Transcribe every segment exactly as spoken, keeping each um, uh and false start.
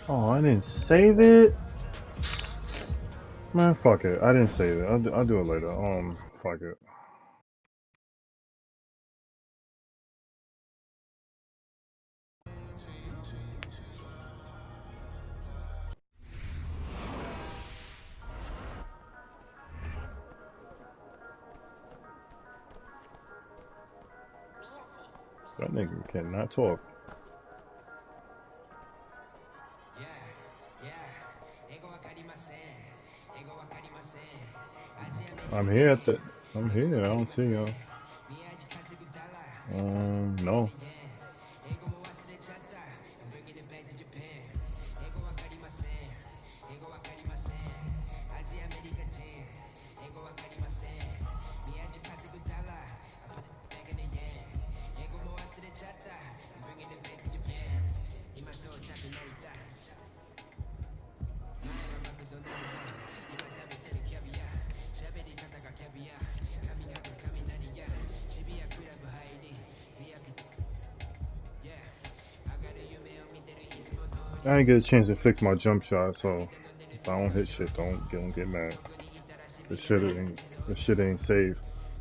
Oh, I didn't save it? Man, fuck it. I didn't save it. I'll do, I'll do it later. Um, fuck it. That nigga cannot talk. I'm here at the. I'm here. I don't see y'all. Um, no. I didn't get a chance to fix my jump shot, so if I don't hit shit, don't don't get mad. This shit ain't this shit ain't safe.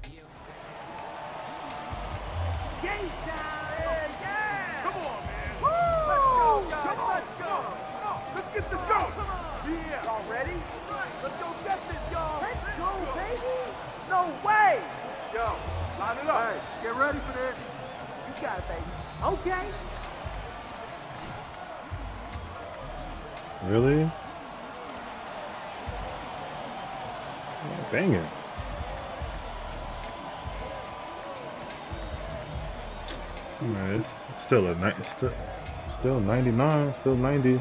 Get ready for this. You got it, baby. Okay. Really? Oh, dang it. Man, it's still a night. Still, still ninety-nine. Still ninety.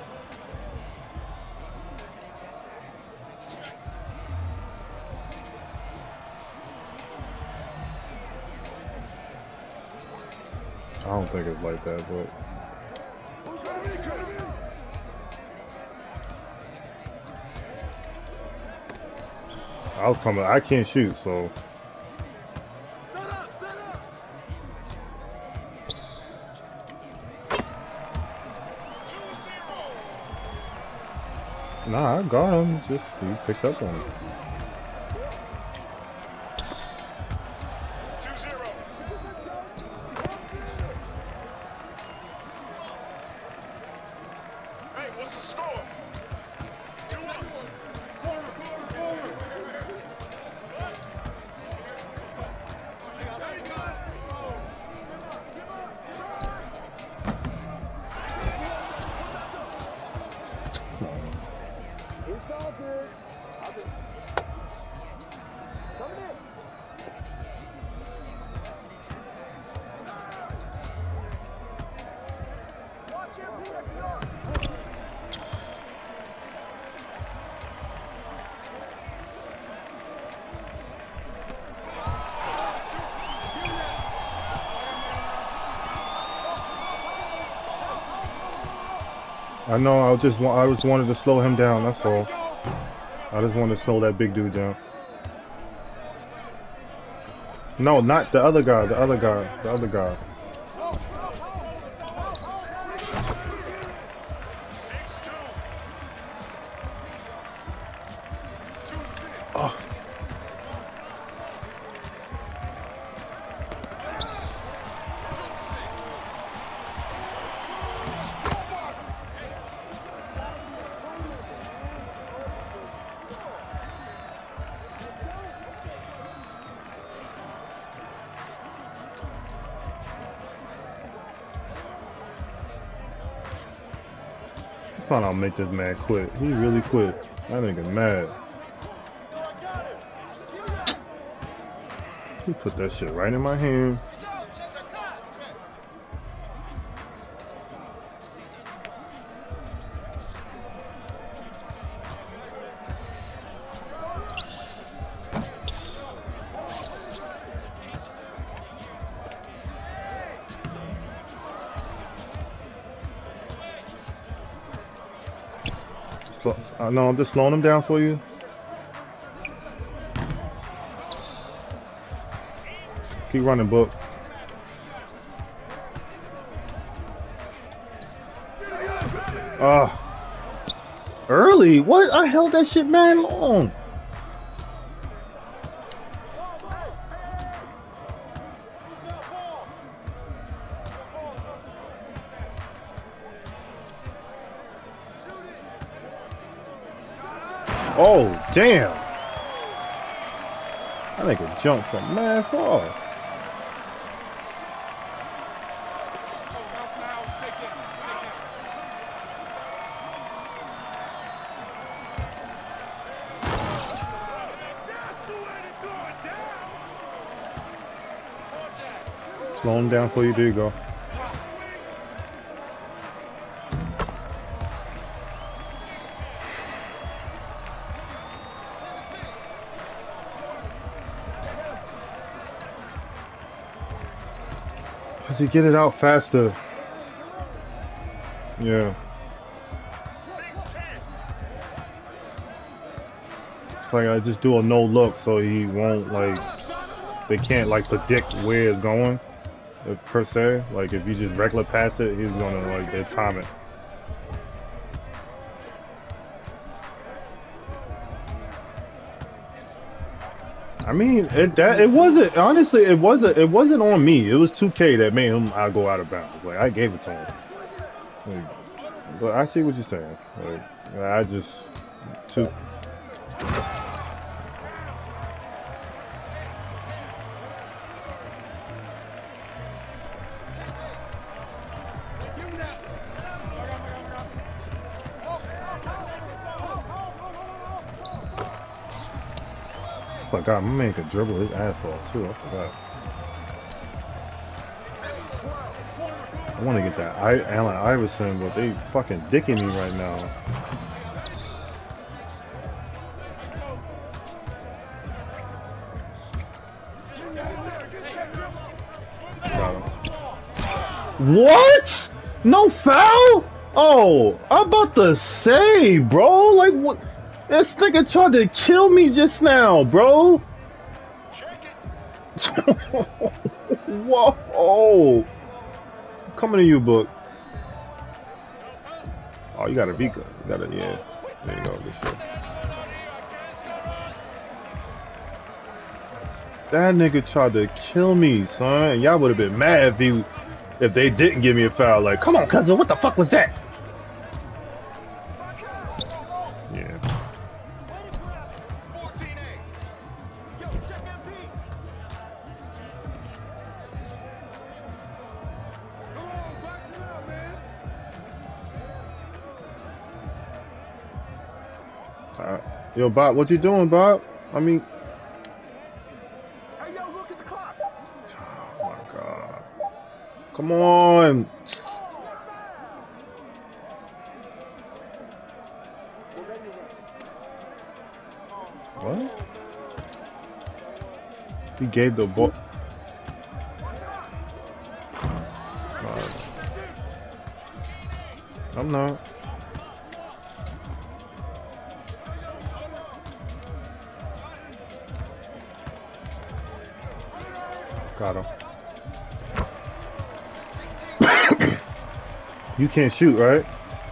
I don't think it's like that, but. I was coming. I can't shoot, so. Nah, I got him. Just he picked up on it. I know. I just want. I just wanted to slow him down. That's all. I just wanted to slow that big dude down. No, not the other guy. The other guy. The other guy. Oh. I thought I'll make this man quit. He really quit. That nigga mad. He put that shit right in my hand. Uh, no, I'm just slowing him down for you. Keep running, Book. Uh, early? What? I held that shit mad long. Oh, damn. I think it jumped from mad far. Slow him down before you do go. Does he get it out faster? Yeah. It's like I just do a no look so he won't like, they can't like predict where it's going. Per se, like if you just regular pass it, he's gonna like they time it. I mean, it that it wasn't honestly, it wasn't it wasn't on me. It was two K that made him I go out of bounds. Like I gave it to him. Like, but I see what you're saying. Like I just two. Oh my god, my man could dribble his ass off too. I forgot. I want to get that I Allen Iverson, but they fucking dicking me right now. Got him. What? No foul? Oh, I'm about to say, bro. Like what? This nigga tried to kill me just now, bro. Whoa. Coming to you, book. Oh, you got a Vika. You got a, yeah. There you go. This shit. That nigga tried to kill me, son. Y'all would have been mad if he, if they didn't give me a foul. Like, come on, cousin. What the fuck was that? Yeah. Uh, yo, Bob, what you doing, Bob? I mean, Hey, yo, look at the clock. oh my god, come on. What? He gave the ball. Uh, I'm not. Got him. You can't shoot, right?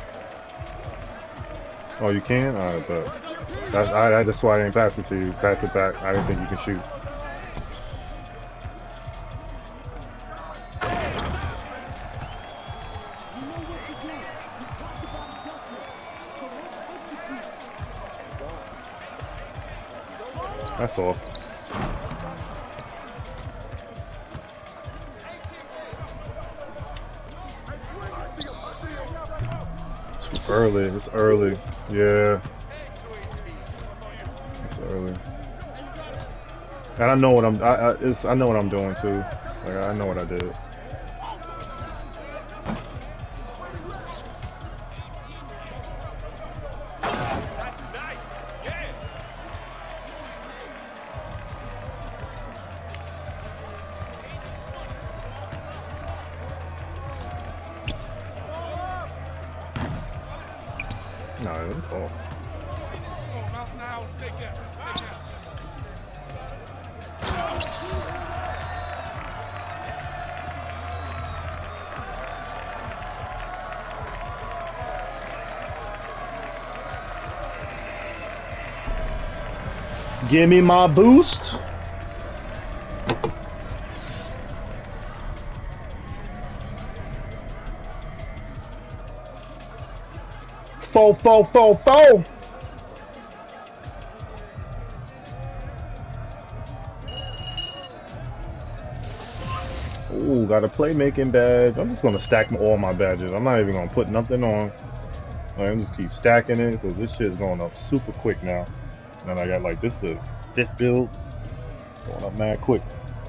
Oh, you can? Alright, but that's, I, that's why I ain't passing to you. Pass it back. I didn't think you can shoot. That's all. It's early. It's early. Yeah. It's early. And I know what I'm. I, I, it's, I know what I'm doing too. Like I know what I did. No, it's all. Give me my boost. Fo, fo, fo, fo. Ooh, got a playmaking badge. I'm just gonna stack all my badges. I'm not even gonna put nothing on. Like, I'm just keep stacking it because this shit is going up super quick now. And then I got like this is the fifth build going up mad quick.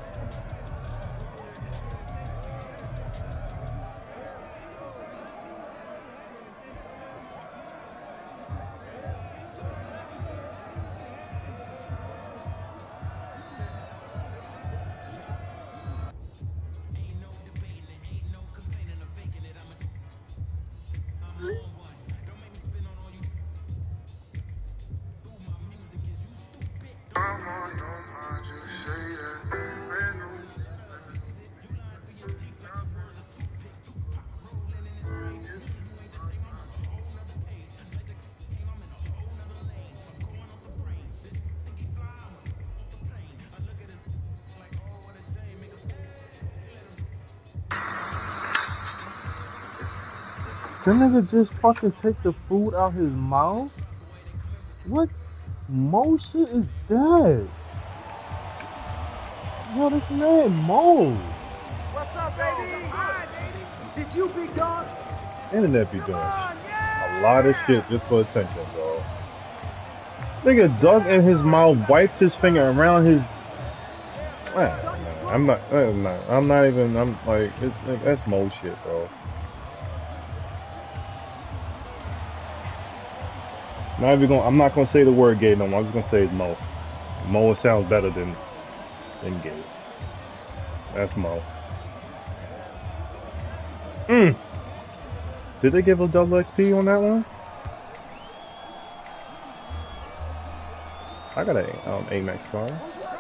That nigga just fucking take the food out his mouth? What Mo shit is that? Yo, this man Mo. What's up, baby? Hi, baby. Did you be gone? Internet be doing on, yeah. a lot of shit just for attention, bro. Nigga dug in his mouth, wiped his finger around his. Ah, man, I'm not. I'm not. I'm not even. I'm like, it's, like that's Mo shit, bro. Not even gonna, I'm not gonna say the word gay no more. I'm just gonna say it's Mo. Mo sounds better than than gay. That's Mo. Mm. Did they give a double X P on that one? I got a um, A max car.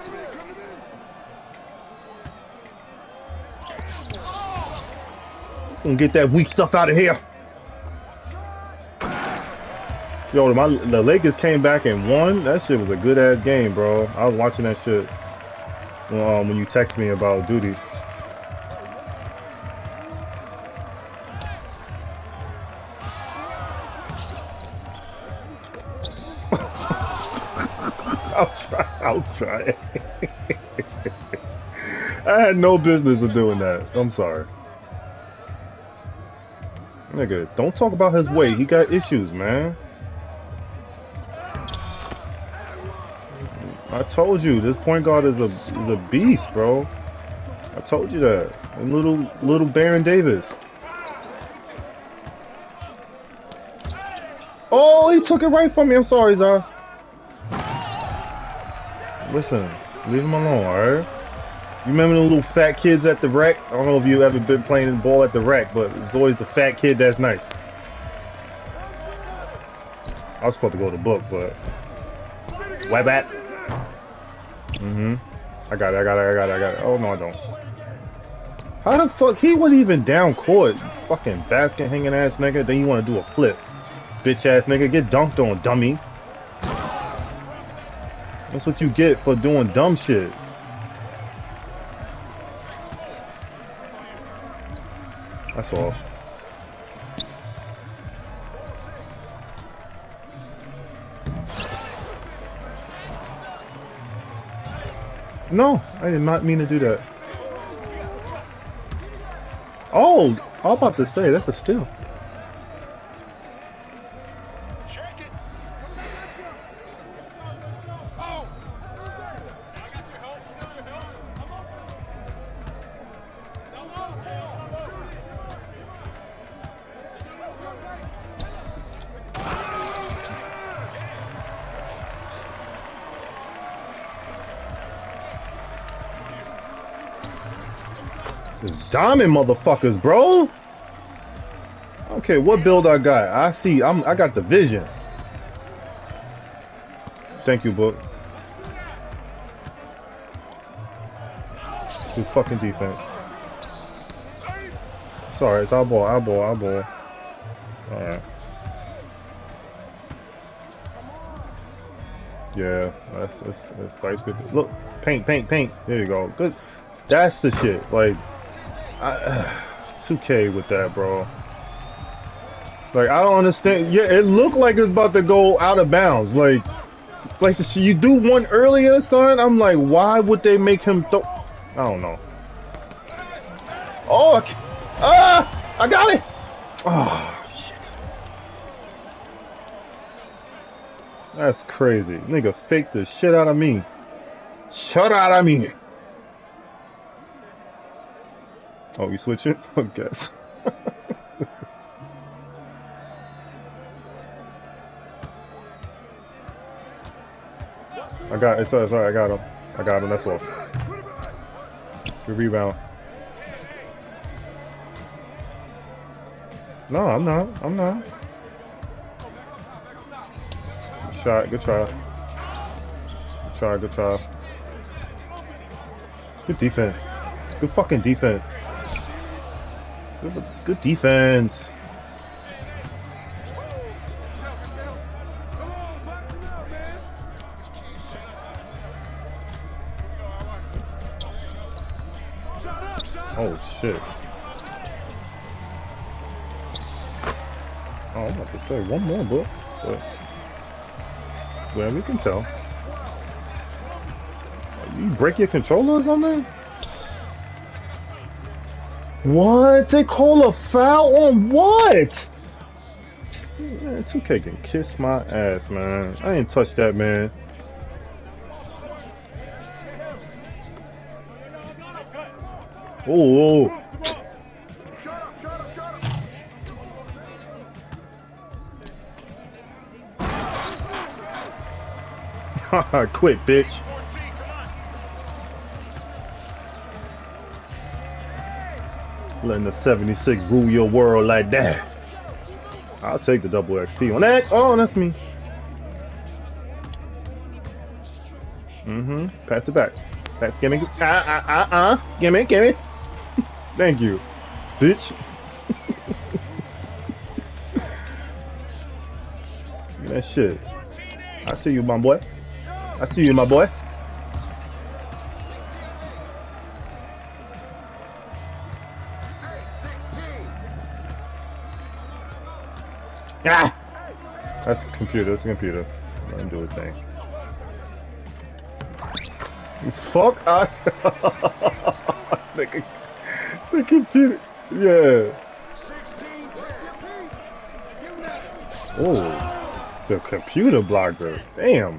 Gonna get that weak stuff out of here. Yo, my the Lakers came back and won. That shit was a good ass game, bro. I was watching that shit um, when you text me about duty. I'll try. I'll try. I had no business of doing that. I'm sorry. Nigga, don't talk about his weight. He got issues, man. I told you, this point guard is a is a beast, bro. I told you that. And little little Baron Davis. Oh, he took it right from me. I'm sorry, Zah. Listen, leave him alone, alright? You remember the little fat kids at the rec? I don't know if you've ever been playing ball at the rec, but it's always the fat kid that's nice. I was supposed to go to the book, but why bat? Mm-hmm. I got it, I got it, I got it, I got it. Oh no, I don't. How the fuck? He wasn't even down court. Fucking basket hanging ass nigga. Then you want to do a flip. Bitch ass nigga. Get dunked on, dummy. That's what you get for doing dumb shit. That's all. No, I did not mean to do that. Oh, I was about to say, that's a steal. Diamond motherfuckers, bro. I don't care what build I got. I see. I'm. I got the vision. Thank you, book. Good fucking defense. Sorry, it's our ball. Our ball. Our ball. All right. Yeah, that's that's, that's Spice good. Look, paint, paint, paint. There you go. Good. That's the shit. Like, I, two K with that, bro. Like, I don't understand. Yeah, it looked like it's about to go out of bounds. Like, like the, you do one earlier, son. I'm like, why would they make him throw? I don't know. Oh, I ah, I got it. Oh, shit. That's crazy. Nigga faked the shit out of me. Shut out of me. Oh, you switching? I guess. I got it's alright, I got him. I got him, that's all. Good rebound. No, I'm not. I'm not. Good shot, good try. Good try, good try. Good defense. Good fucking defense. Good, good defense. Oh shit. Oh, I'm about to say one more, bro. But well, we can tell. You break your controller or something? What? They call a foul on what? Man, two K can kiss my ass, man. I ain't touched that, man. Oh, oh. Quit, bitch. Letting the seventy-six rule your world like that. I'll take the double X P on that. Oh, that's me. Mm-hmm. Pass it back. Pass, give me. Uh, uh, uh, uh. Give me, give me. Thank you, bitch. That shit. I see you, my boy. I see you, my boy. Ah! That's a computer. That's a computer. Let him do his thing. You fuck! I the, the computer. Yeah. Oh, the computer blocker. Damn.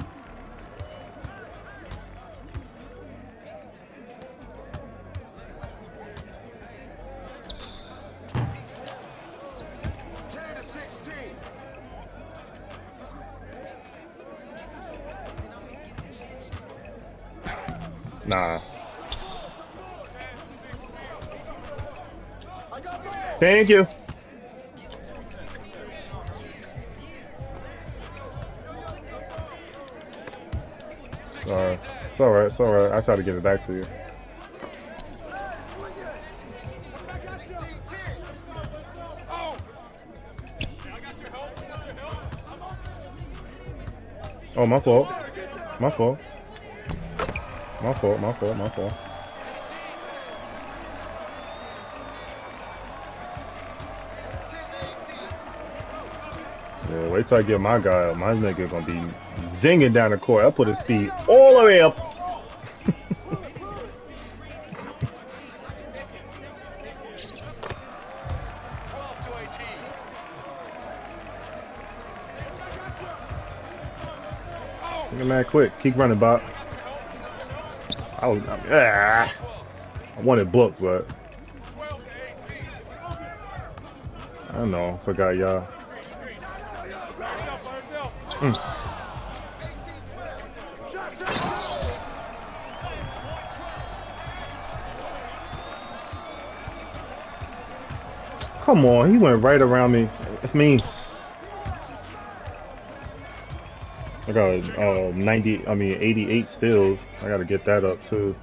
Nah. Thank you. Sorry. It's alright, it's alright. I try to get it back to you. Oh, my fault. My fault. My fault, my fault, my fault. Yeah, wait till I get my guy up. My nigga gonna be zinging down the court. I put his speed all the way up. Look at that quick. Keep running, Bob. I was, I, mean, ah, I wanted booked, but I don't know. Forgot y'all. Mm. Come on, he went right around me. It's me. I got uh, ninety, I mean eighty-eight steals. I gotta get that up too.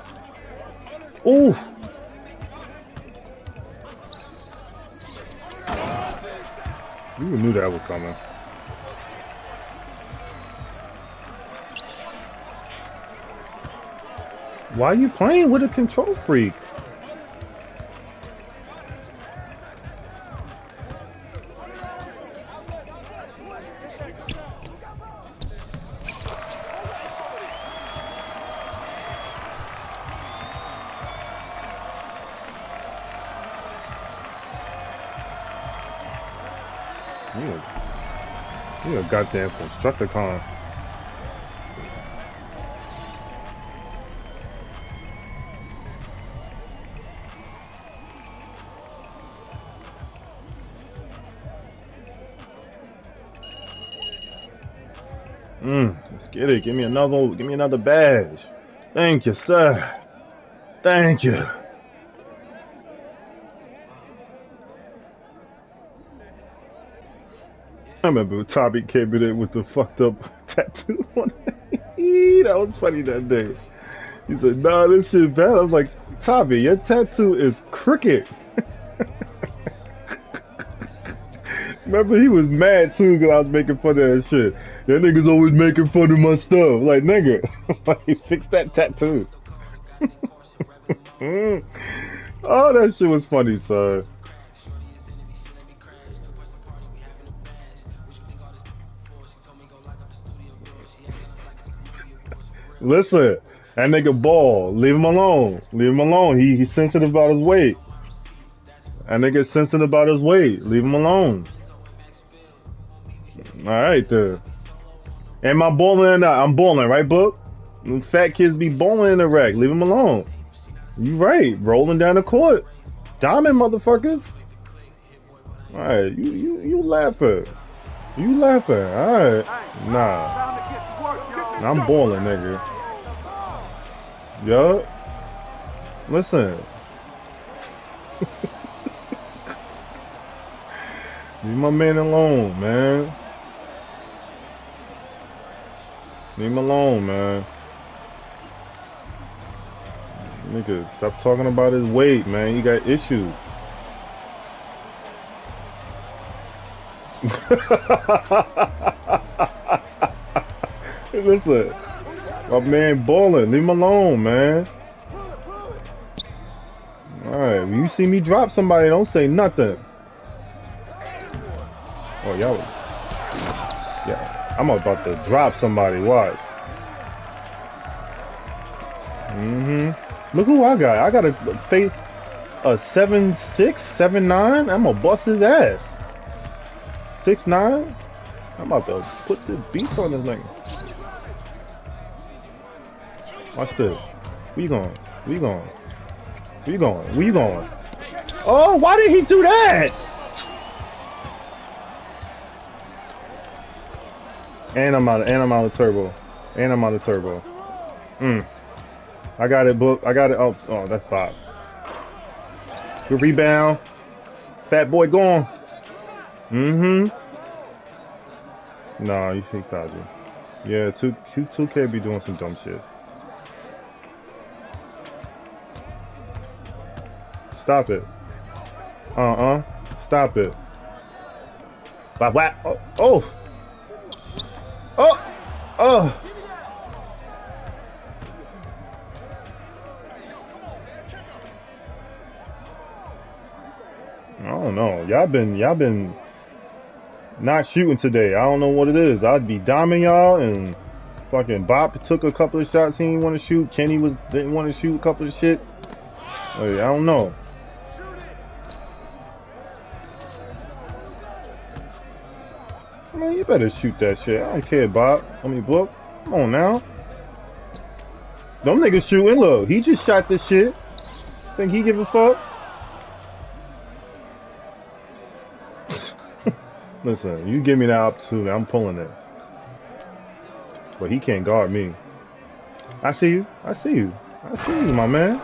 Ooh. You knew that was coming. Why are you playing with a control freak? You a, you a goddamn Constructicon. Mm, let's get it. Give me another. Give me another badge. Thank you, sir. Thank you. I remember Tommy came in with the fucked up tattoo on it. That was funny that day. He said, "Nah, this shit bad." I was like, "Tommy, your tattoo is crooked." Remember, he was mad too because I was making fun of that shit. That nigga's always making fun of my stuff. Like, nigga, fix that tattoo. Oh, that shit was funny, son. Listen, that nigga ball. Leave him alone. Leave him alone. He he's sensitive about his weight. That nigga's sensitive about his weight. Leave him alone. All right, then. Am I balling or not? I'm balling, right, Book? Them fat kids be balling in the rack. Leave them alone. You right. Rolling down the court. Diamond, motherfuckers. All right, you you you laughing. You laughing. All right. Nah. I'm balling, nigga. Yup. Listen. Leave my man alone, man. Leave him alone, man. Nigga, stop talking about his weight, man. You got issues. Listen, my man balling. Leave him alone, man. Alright, when you see me drop somebody, don't say nothing. Oh, y'all. Yeah. I'm about to drop somebody, watch. Mm-hmm. Look who I got. I got to face a seven six, seven nine. I'm gonna bust his ass. six nine. I'm about to put the beats on this nigga. Watch this. Where you going? Where you going? Where you going? Where you going? Oh, why did he do that? And I'm out of, and I'm out of turbo. And I'm out of turbo. Mm. I got it, Book. I got it. Oh, oh, that's five. Good rebound. Fat boy gone. Mm-hmm. Nah, you think fouled you. Yeah, two, two, two K be doing some dumb shit. Stop it. Uh-uh. Stop it. Bop, whap. Oh. Oh. Oh! Oh! I don't know. Y'all been y'all been not shooting today. I don't know what it is. I'd be diming y'all, and fucking Bop took a couple of shots he didn't want to shoot. Kenny was didn't want to shoot a couple of shit. Hey, I don't know. Man, you better shoot that shit. I don't care, Bob. I mean, Book. Come on now. Them niggas shooting. Look, he just shot this shit. Think he give a fuck? Listen, you give me that opportunity, I'm pulling it. But he can't guard me. I see you. I see you. I see you, my man.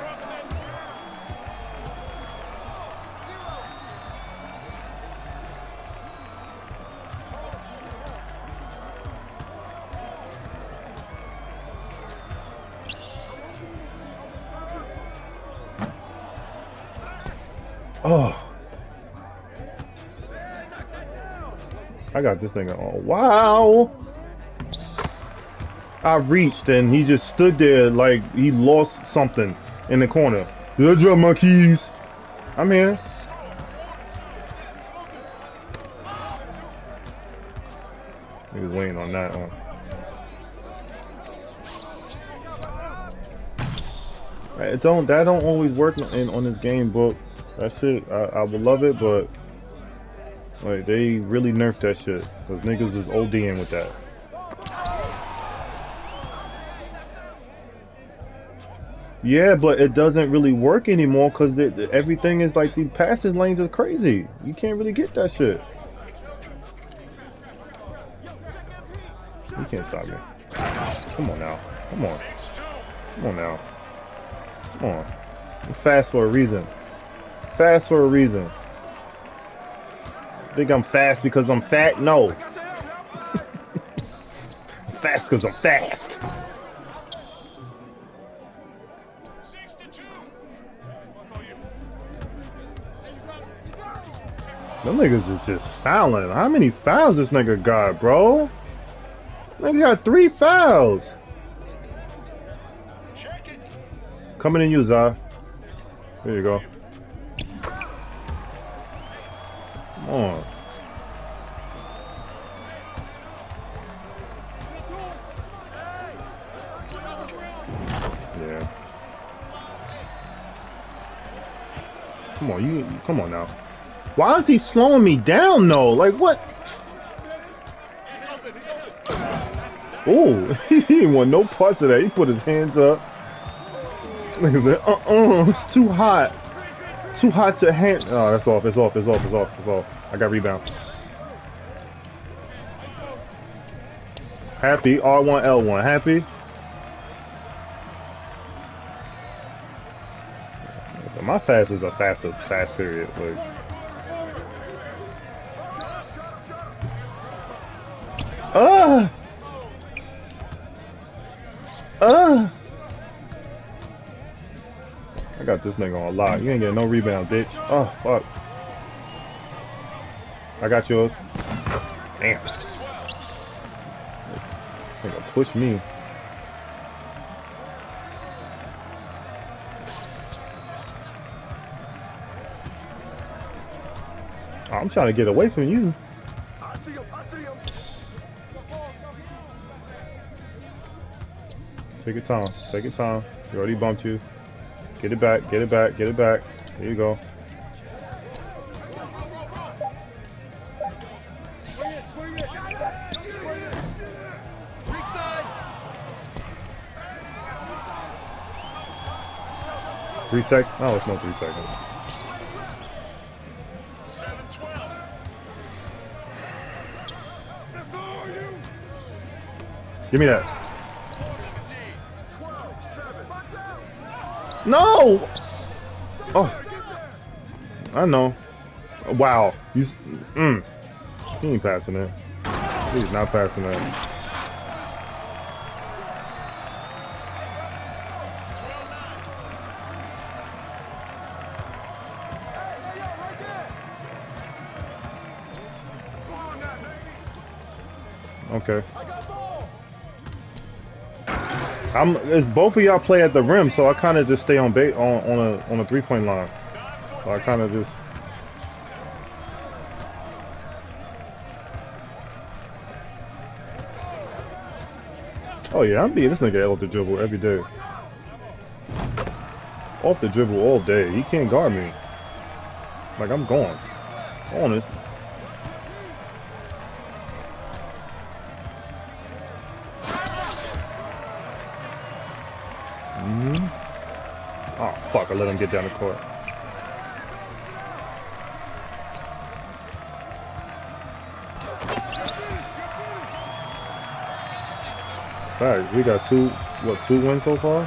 Oh. I got this nigga on. Wow. I reached and he just stood there like he lost something in the corner. Did I drop my keys? I'm here. He was waiting on that one. It don't that don't always work in on this game book. That shit, I, I would love it, but like they really nerfed that shit. Cause niggas was ODing with that. Yeah, but it doesn't really work anymore because everything is like these passing lanes are crazy. You can't really get that shit. You can't stop me. Come on now. Come on. Come on now. Come on. I'm fast for a reason. Fast for a reason. Think I'm fast because I'm fat? No. I'm fast because I'm fast. Them niggas is just fouling. How many fouls this nigga got, bro? Nigga got three fouls. Coming in you, Zah. There you go. Come on. Yeah. Come on, you. Come on now. Why is he slowing me down though? Like what? Oh, he didn't want no parts of that. He put his hands up. Look at that. Uh-uh, it's too hot. Too hot to hand. Oh, that's off. It's off. It's off. It's off. It's off. I got rebound. Happy. R one L one. Happy. My fast is a faster fast period. Like. Ah! Ah! I got this nigga on lock. You ain't getting no rebound, bitch. Oh, fuck. I got yours. Damn. Nigga push me. Oh, I'm trying to get away from you. I see him. I see him. Take your time. Take your time. You already bumped you. Get it back. Get it back. Get it back. There you go. Three seconds? No, it's not three seconds. Give me that. No! Oh. I know. Wow. You, mm. He ain't passing it. He's not passing it. Okay. I'm. It's both of y'all play at the rim, so I kind of just stay on bait on on a on a three point line. So I kind of just. Oh yeah, I'm beating this nigga off the dribble every day. Off the dribble all day. He can't guard me. Like I'm gone. Honest. Mm-hmm. Oh fuck! I let him get down the court. Alright, we got two. What? Two wins so far.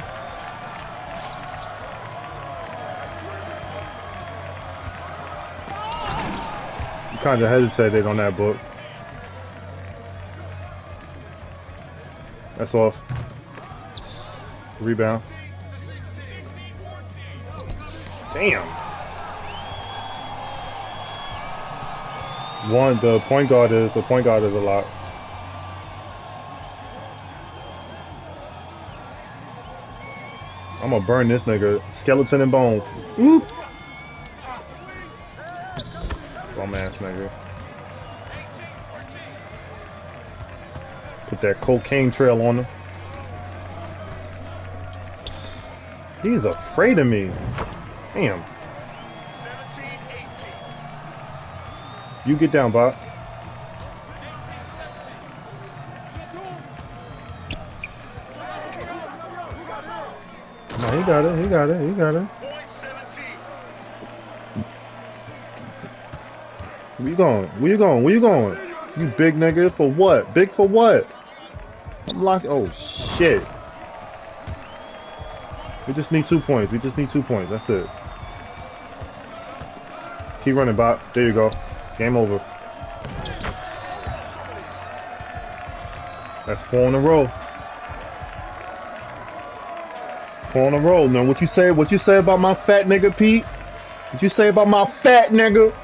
You kind of hesitated on that book. That's off. Rebound. Damn. One, the point guard is the point guard is a lot. I'm gonna burn this nigga, skeleton and bone. Oop. Bum ass nigga. Put that cocaine trail on him. He's afraid of me. Damn. seventeen eighteen. You get down, Bob. No, he got it. He got it. He got it. Point seventeen. Where you going? Where you going? Where you going? You big nigga for what? Big for what? I'm locked. Oh shit. We just need two points. We just need two points. That's it. Keep running, Bob. There you go. Game over. That's four in a row. Four in a row. Now, what you say? What you say about my fat nigga, Pete? What you say about my fat nigga?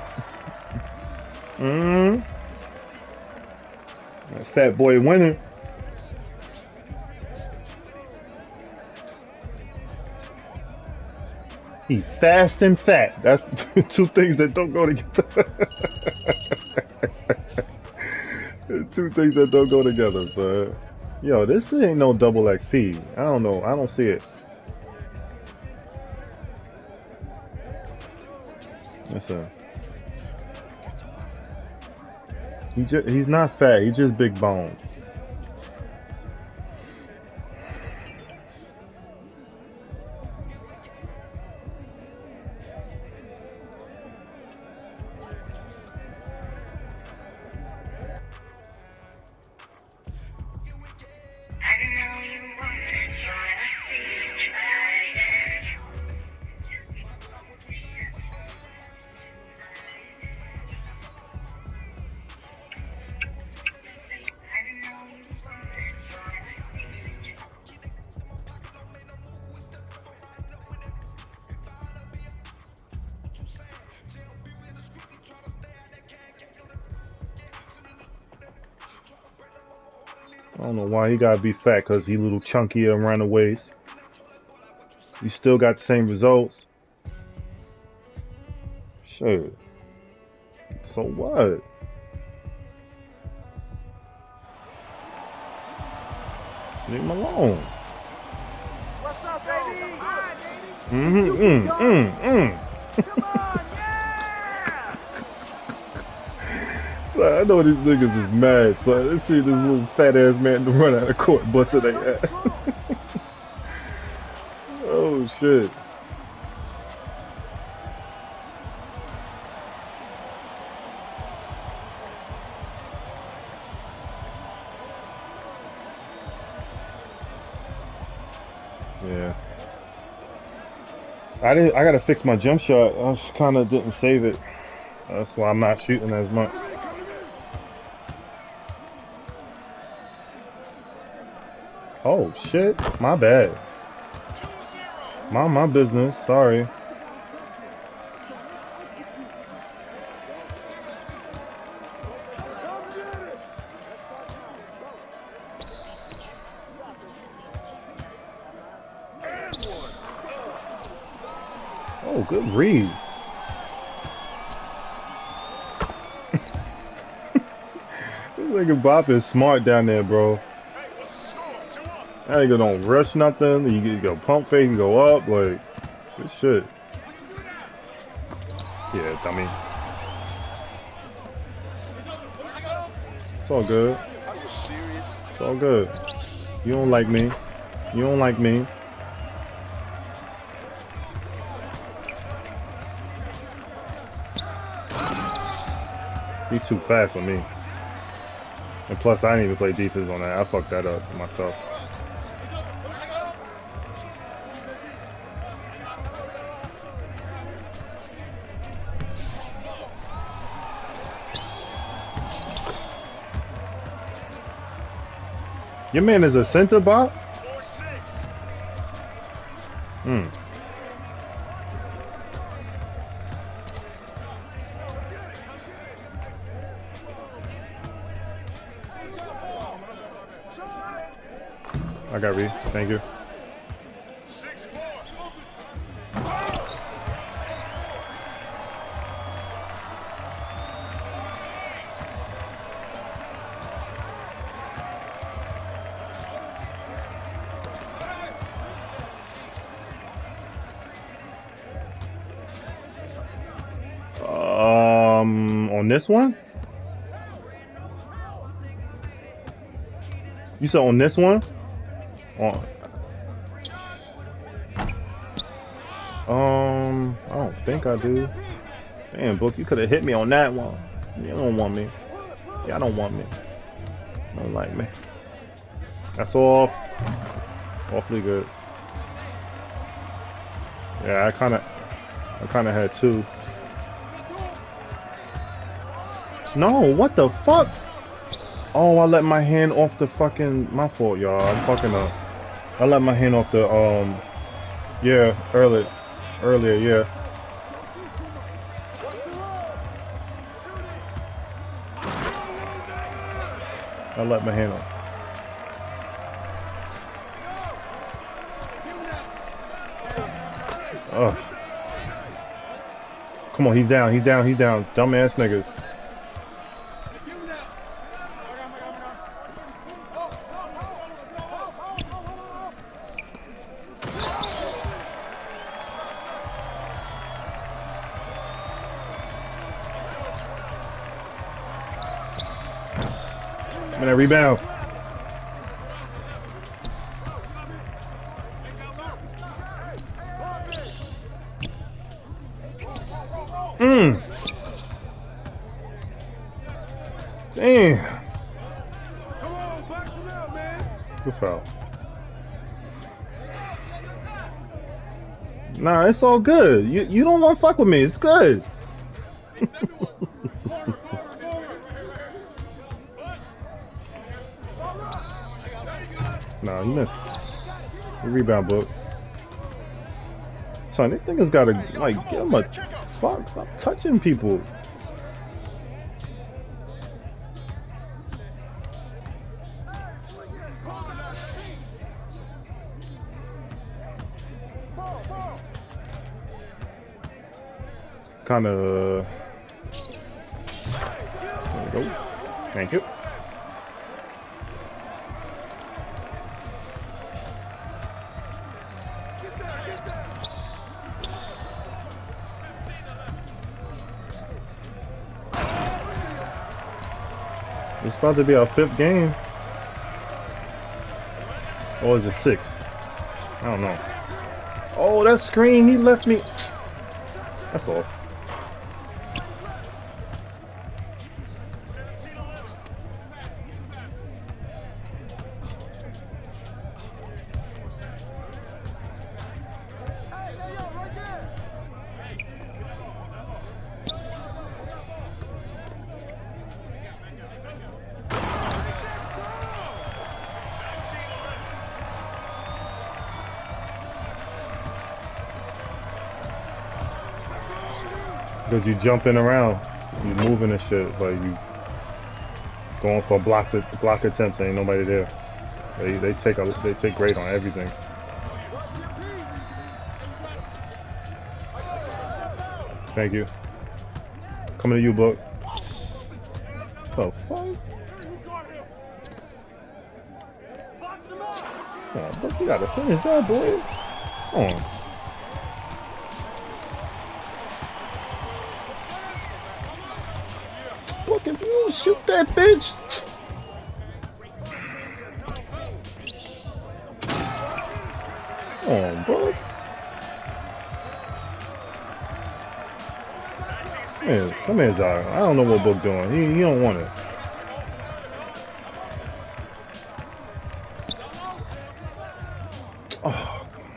Mm. That fat boy winning. He fast and fat. That's two things that don't go together. Two things that don't go together, but yo, this ain't no double X P. I don't know. I don't see it. Listen. He just, he's not fat. He's just big bone. I don't know why he gotta be fat, cause he little chunky around the waist. You still got the same results. Shit. So what? Leave him alone. What's up, baby? Hi, baby. Mm-hmm. Mm, mm, mm. Come on, yeah. So I know these niggas is mad, so let's see this little fat ass man to run out of court busting their ass. Oh shit. Yeah. I didn't I gotta fix my jump shot. I just kinda didn't save it. That's why I'm not shooting as much. Oh shit, my bad. Mind my business, sorry. Oh, good read. This nigga Bop is smart down there, bro. That nigga don't rush nothing. You can go pump fake and go up. Like, good shit. Yeah, dummy. It's all good. It's all good. You don't like me. You don't like me. He's too fast for me. And plus, I didn't even play defense on that. I fucked that up myself. Your man is a center bot? Hmm. I got read. Thank you. six four. Um, on this one? You said on this one? On. Um, I don't think I do. Damn, Book, you could have hit me on that one. You don't want me. Y'all don't want me. Don't like me. That's all. Awfully good. Yeah, I kind of, I kind of had two. No, what the fuck? Oh, I let my hand off the fucking. My fault, y'all. I'm fucking up. I let my hand off the um. Yeah, earlier, earlier, yeah. I let my hand off. Oh. Come on, he's down, he's down, he's down. Dumbass niggas. Man, that rebound. Mmm. Damn. Good foul. Nah, it's all good. You you don't want to fuck with me. It's good. Nah, you missed. Good rebound, Book. Son, this nigga's gotta like give him a fuck. Stop touching people. Kind of. There we go. Thank you. It's about to be our fifth game. Or is it six? I don't know. Oh, that screen, he left me. That's all. Because you jumping around, you moving and shit, like you going for blocks, block attempts. Ain't nobody there. They they take a they take great on everything. Thank you. Coming to you, Book. Oh fuck! Oh, Book, you gotta finish that, boy. Come on. If you don't shoot that bitch. Come on, bro. Man, come here, Zara. I don't know what Book doing. He, he don't want it. Oh.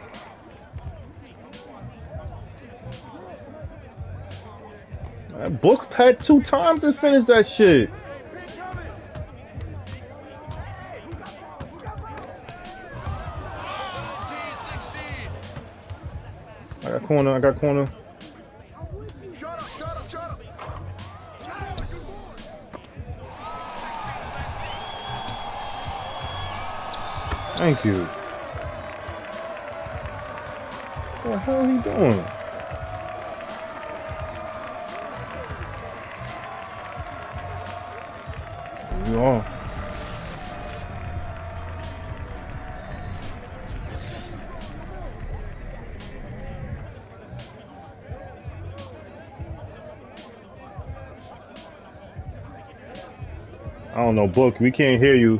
Book had two times to finish that shit. I got corner, I got corner. Thank you. What the hell are he doing? You are. I don't know, Book. We can't hear you.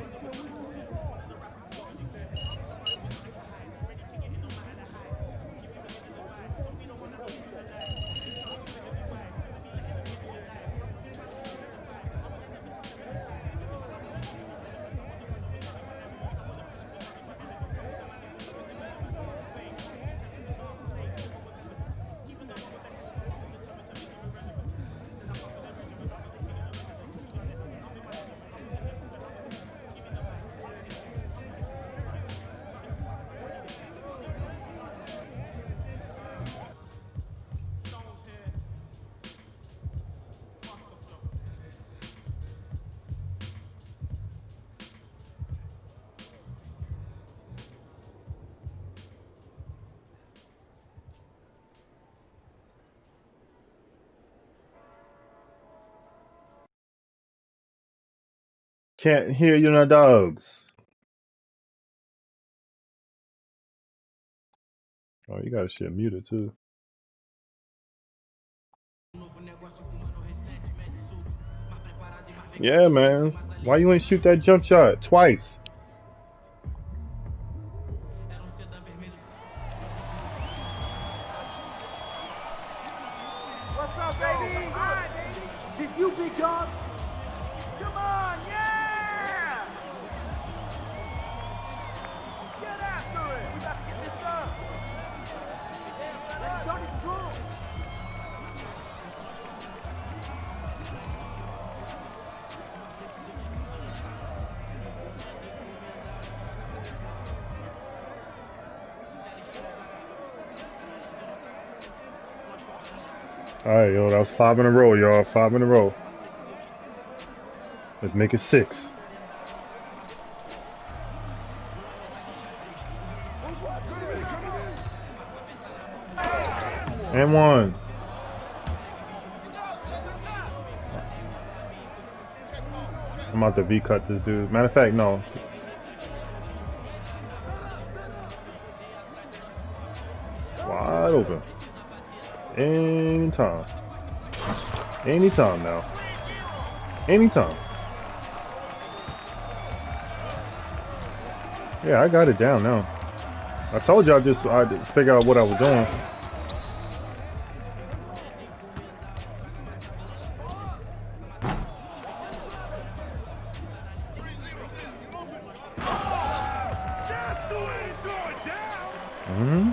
Can't hear you, no dogs. Oh, you got shit muted too. Yeah, man. Why you ain't shoot that jump shot twice? What's up, baby? Hi, baby. Did you big dog? Come on, yeah! Get after it. We got to get this done. Let's go to school. All right, yo, that was five in a row, y'all. Five in a row. Let's make it six. And one. I'm about to V-cut this dude. Matter of fact, no. Wide open. Anytime. Anytime now. Anytime. Yeah, I got it down now. I told you I just I had to figure out what I was doing. Mm-hmm.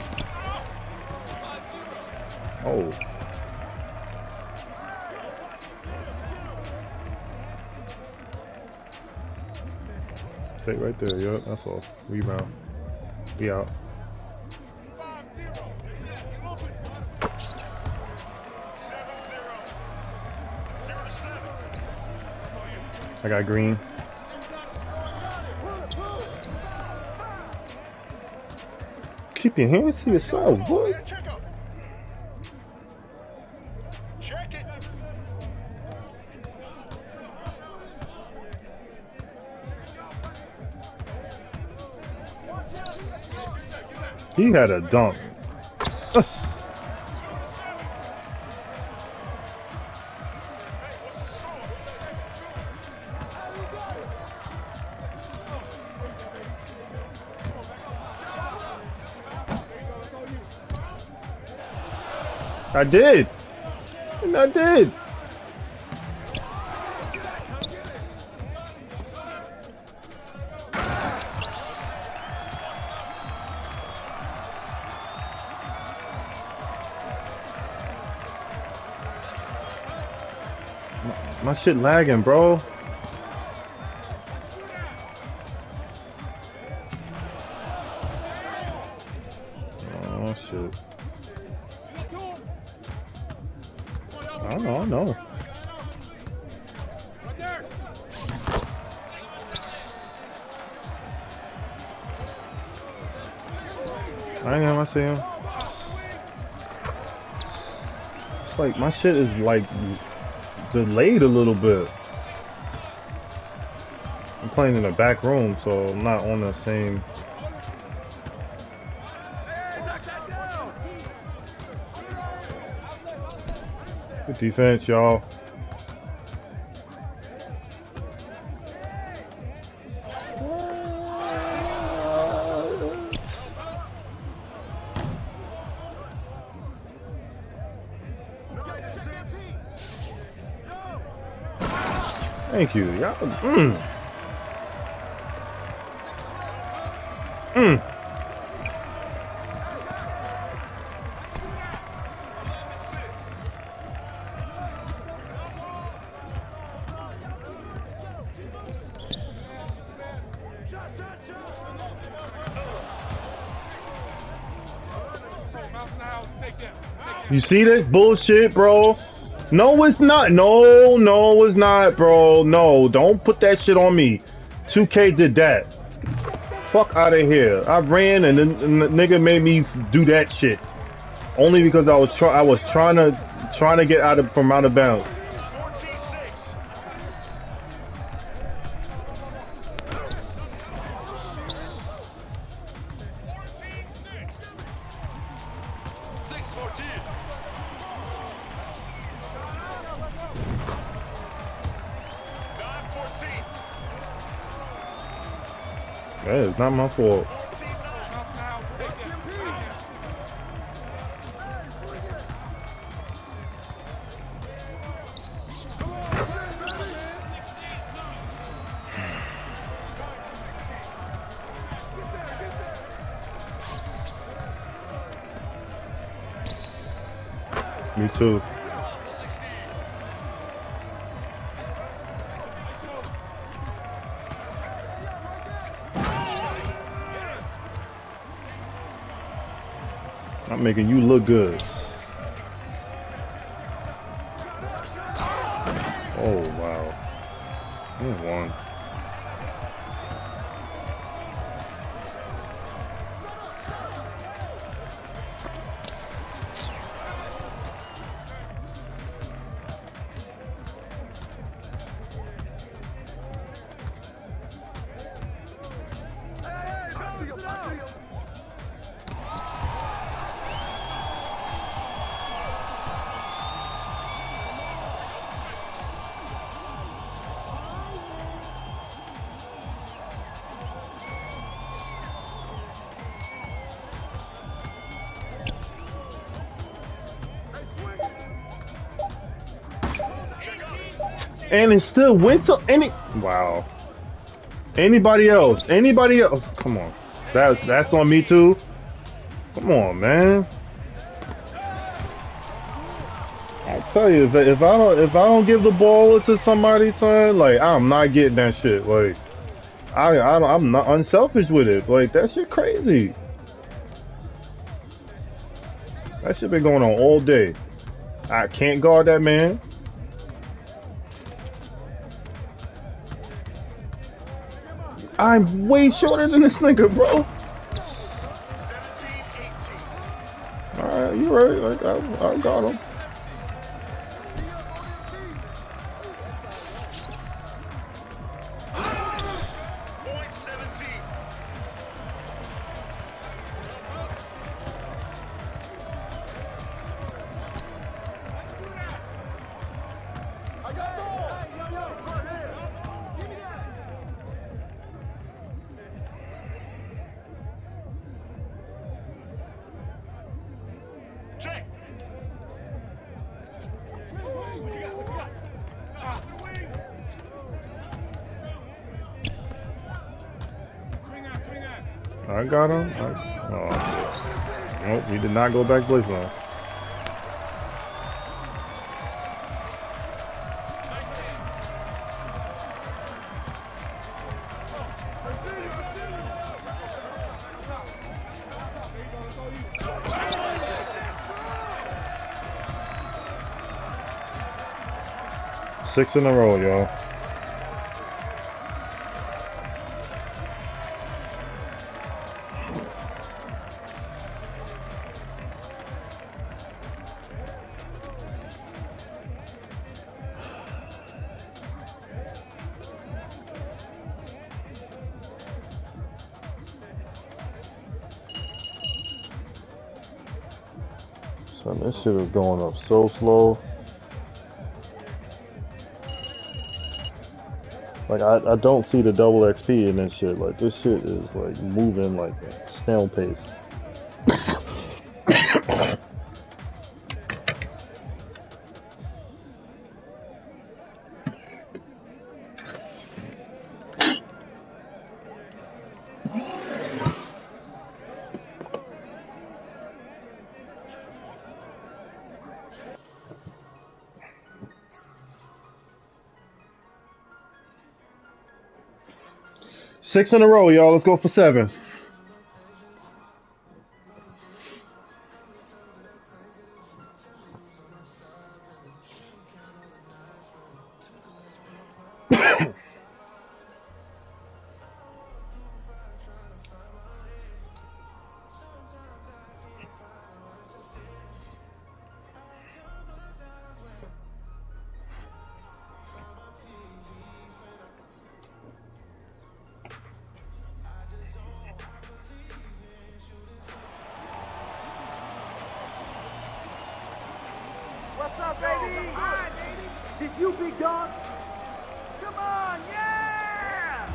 Oh. Stay right there, yo. That's all. Rebound. We out. I got green. Keep your hands to yourself, boy. Check it. He had a dunk. I did. And I did. My, my shit lagging, bro. Oh shit. I know, I know. I am, I see him. It's like my shit is like delayed a little bit. I'm playing in the back room, so I'm not on the same. Good defense, y'all. Thank you. Y'all. Mm. Mm. You see this bullshit, bro? No, it's not. No, no, it's not, bro. No, don't put that shit on me. two K did that. Fuck out of here. I ran and then and the nigga made me do that shit. Only because I was try I was trying to trying to get out of from out of bounds. Yeah, it's not my fault. Me too. I'm making you look good. Oh, wow. You won. And it still went to any. Wow. Anybody else? Anybody else? Come on. That's that's on me too. Come on, man. I tell you, if if I don't if I don't give the ball to somebody, son, like I'm not getting that shit. Like I I I'm not unselfish with it. Like that shit crazy. That shit been going on all day. I can't guard that man. I'm way shorter than this nigga, bro. seventeen eighteen. Alright, you right. Like I, I got him. Point seventeen. I got ball. Give me that. Check. What you got? What you got? Ah, the wing. Swing out, swing out. I got him. I, oh. Nope, he did not go back baseline. Six in a row, y'all. Son, this shit is going up so slow. Like, I, I don't see the double X P in this shit. Like, this shit is, like, moving like a snail pace. Six in a row, y'all. Let's go for seven. What's up, baby? Hi, baby. Did you be gone? Come on, yeah!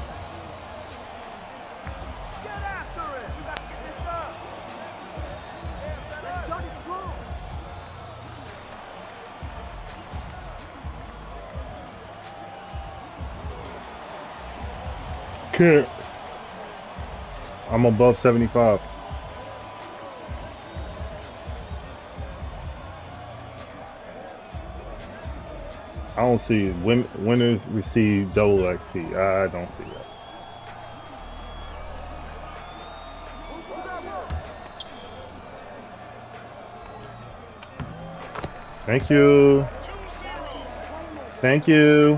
Get after it! You gotta get this up! Let's cut it through! Can't. I'm above seventy-five. I don't see win winners receive double X P. I don't see that. Thank you. Thank you.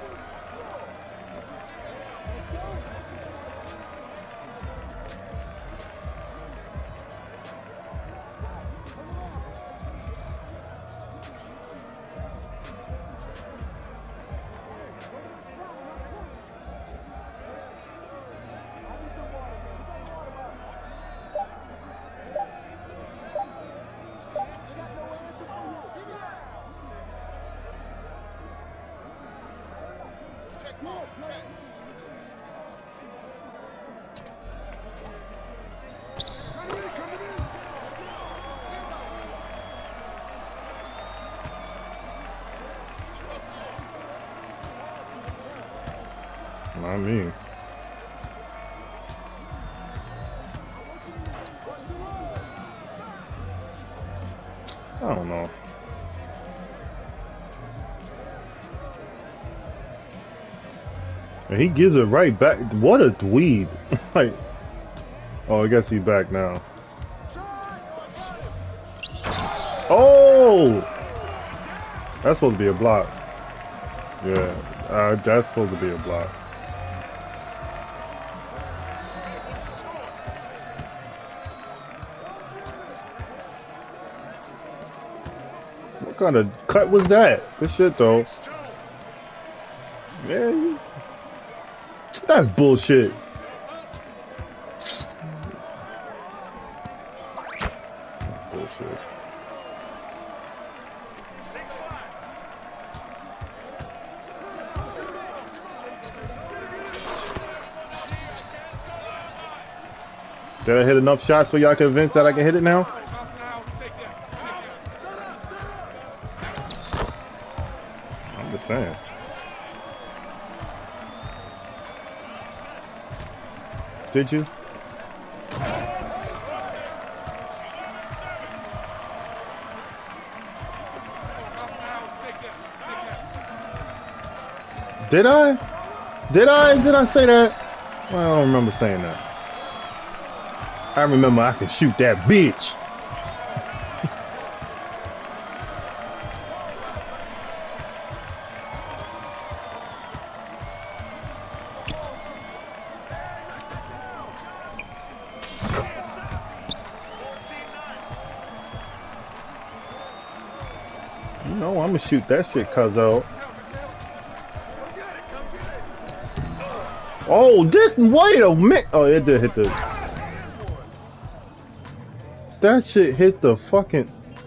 Not me. I don't know. And he gives it right back. What a dweeb. Like, oh, I guess he's back now. Oh! That's supposed to be a block. Yeah, uh, that's supposed to be a block. What kind of cut was that? This shit though. Man, that's bullshit. Bullshit. Did I hit enough shots for y'all convinced that I can hit it now? I'm just saying. Did you? Did I? Did I? Did I say that? Well, I don't remember saying that. I remember I can shoot that bitch. You know I'm gonna shoot that shit, cuzzo. Oh, this, wait a minute. Oh, it did hit the. That shit hit the fucking.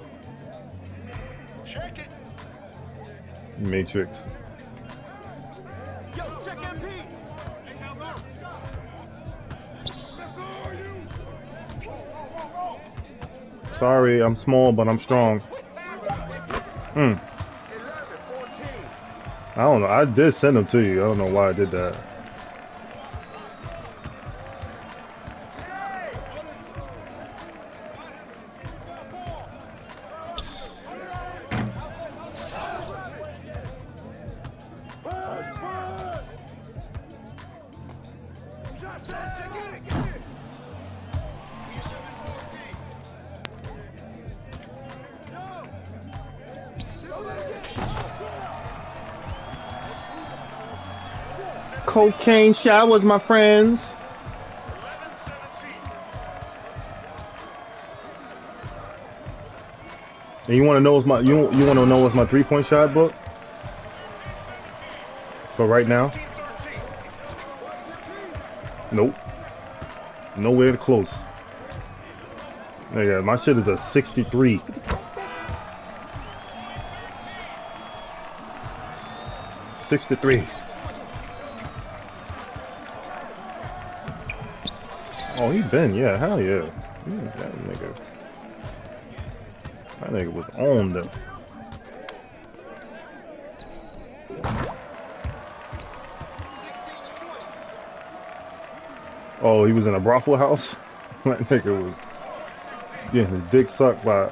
Matrix. Yo, check M P. Sorry, I'm small, but I'm strong. Hmm. I don't know. I did send them to you. I don't know why I did that. Cocaine showers, my friends. And you want to know what's my you you want to know what's my three point shot book? For right now? Nope. Nowhere close. Yeah, my shit is a sixty-three. sixty-three. Oh, he been, yeah, hell yeah. Mm, that nigga. That nigga was on them. Oh, he was in a brothel house? That nigga was getting his dick sucked by.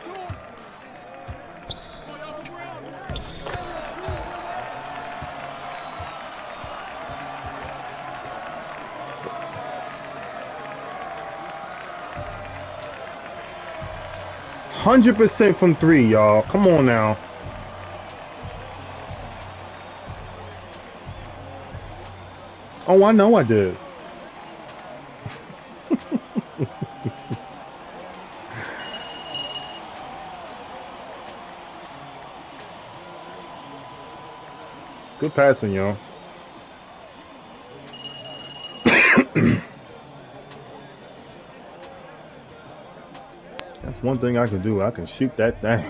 one hundred percent from three, y'all. Come on now. Oh, I know I did. Good passing, y'all. That's one thing I can do. I can shoot that thing.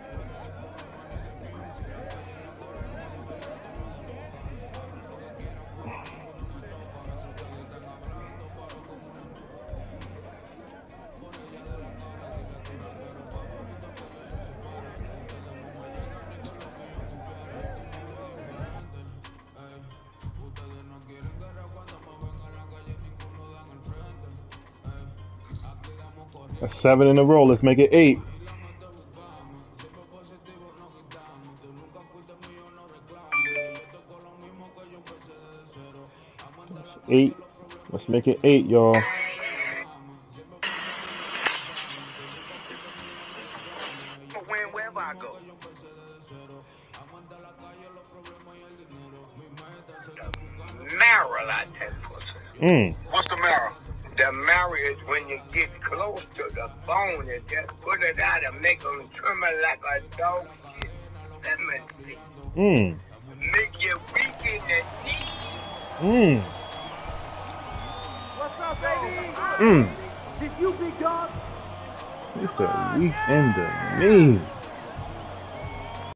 That's seven in a row. Let's make it eight. Eight. Let's make it eight, y'all. Win wherever I go. Marrow like that pussy. Mm. What's the marrow? The marrow is when you get close to the bone and just put it out and make them tremor like a dog shit. Let me see. Mm. Make you weak in the knee. Mm. What's up, baby? Mm. Did you be gone? It's the weak in the knee.